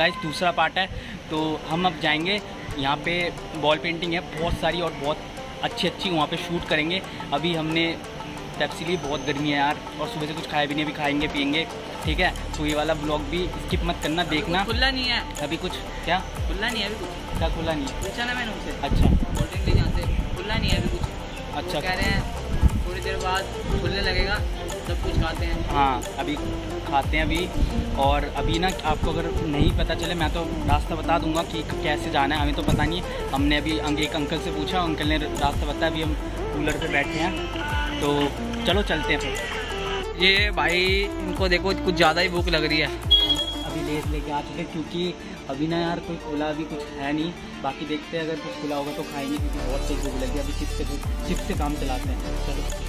Guys दूसरा part है। तो हम अब जाएंगे, यहाँ पे वॉल पेंटिंग है बहुत सारी और बहुत अच्छी वहाँ पे शूट करेंगे। अभी हमने पेप्सी ली, बहुत गर्मी है यार, और सुबह से कुछ खाया भी नहीं, अभी खाएंगे पियेंगे, ठीक है। तो ये वाला ब्लॉग भी स्किप मत करना, देखना। खुला नहीं है अभी कुछ, क्या खुला नहीं है अभी कुछ, क्या खुला नहीं है? पूछा ना मैंने उनसे। अच्छा, कोल्ड ड्रिंक ले जाते, खुला नहीं है अभी कुछ। अच्छा, कह रहे हैं थोड़ी देर बाद खुलने लगेगा, सब कुछ खाते हैं। हाँ अभी खाते हैं अभी। और अभी ना आपको अगर नहीं पता चले, मैं तो रास्ता बता दूंगा कि कैसे जाना है, हमें तो पता नहीं। हमने अभी एक अंकल से पूछा, अंकल ने रास्ता बताया। अभी हम कूलर पे बैठे हैं, तो चलो चलते हैं फिर। ये भाई इनको देखो, कुछ ज़्यादा ही भूख लग रही है। अभी लेस लेके आ चुके, क्योंकि अभी ना यार कोई खुला अभी कुछ है नहीं। बाकी देखते हैं, अगर कुछ खुला होगा तो खाएंगे, क्योंकि बहुत तेज भूख लगी। अभी चिप्स से काम चलाते हैं, चलो।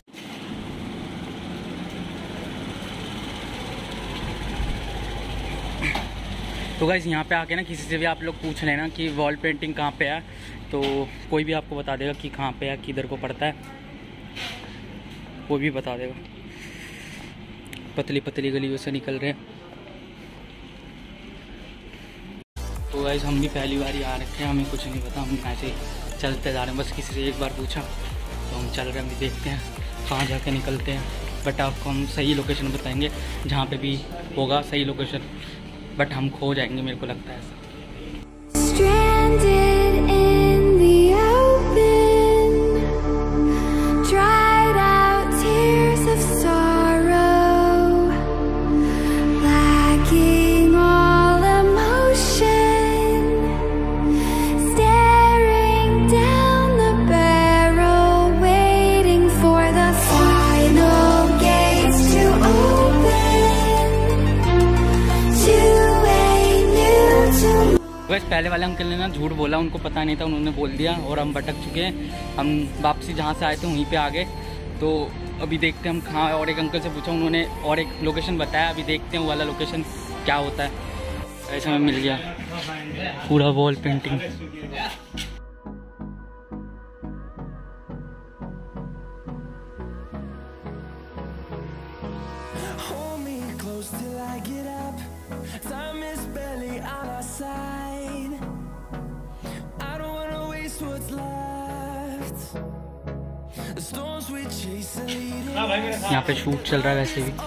तो गाइस यहाँ पे आके ना किसी से भी आप लोग पूछ लेना कि वॉल पेंटिंग कहाँ पे है, तो कोई भी आपको बता देगा कि कहाँ पे है, किधर को पड़ता है, कोई भी बता देगा। पतली पतली गलियों से निकल रहे हैं। तो गाइस हम भी पहली बार ही आ रखे हैं, हमें कुछ नहीं पता, हम ऐसे ही चलते जा रहे हैं। बस किसी से एक बार पूछा तो हम चल रहे हैं। अभी देखते हैं कहाँ जाके निकलते हैं, बट आपको हम सही लोकेशन बताएंगे, जहाँ पे भी होगा सही लोकेशन। बट हम खो जाएंगे, मेरे को लगता है ऐसा। वैसे पहले वाले अंकल ने ना झूठ बोला, उनको पता नहीं था, उन्होंने बोल दिया और हम भटक चुके हैं। हम वापसी जहाँ से आए थे वहीं पे आ गए। तो अभी देखते हैं हम कहाँ। और एक अंकल से पूछा, उन्होंने और एक लोकेशन बताया। अभी देखते हैं वो वाला लोकेशन क्या होता है। ऐसा हमें मिल गया पूरा वॉल पेंटिंग। यहाँ पे शूट चल रहा है वैसे भी।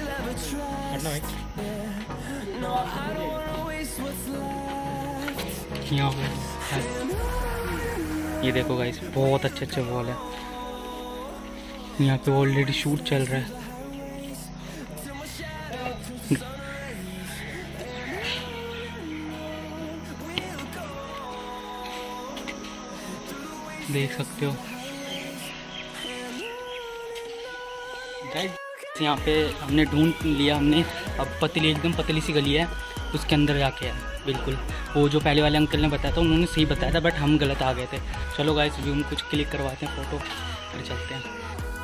यहाँ पे ये देखो गाइस, बहुत अच्छे वॉल है। यहाँ पे ऑलरेडी शूट चल रहा है। देख सकते हो गाइस, यहाँ पे हमने ढूंढ लिया हमने। अब पतली, एकदम पतली सी गली है, उसके अंदर जाके है बिल्कुल। वो जो पहले वाले अंकल ने बताया था, उन्होंने सही बताया था, बट हम गलत आ गए थे। चलो गाइस अभी हम कुछ क्लिक करवाते हैं फ़ोटो, फिर चलते हैं।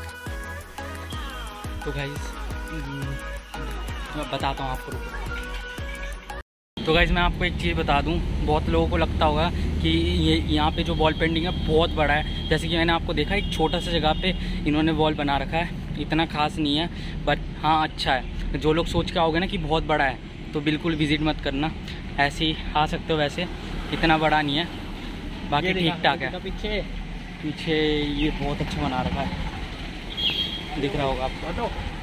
तो गाइस मैं बताता हूँ आपको, रुको। तो गाइस मैं आपको एक चीज़ बता दूं, बहुत लोगों को लगता होगा कि ये यहाँ पे जो वॉल पेंटिंग है बहुत बड़ा है। जैसे कि मैंने आपको देखा, एक छोटा सा जगह पे इन्होंने वॉल बना रखा है, इतना खास नहीं है, बट हाँ अच्छा है। जो लोग सोच के आओगे ना कि बहुत बड़ा है, तो बिल्कुल विज़िट मत करना, ऐसे ही आ सकते हो। वैसे इतना बड़ा नहीं है, बाकी ठीक ठाक है। पीछे ये बहुत अच्छा बना रखा है, दिख रहा होगा आपको।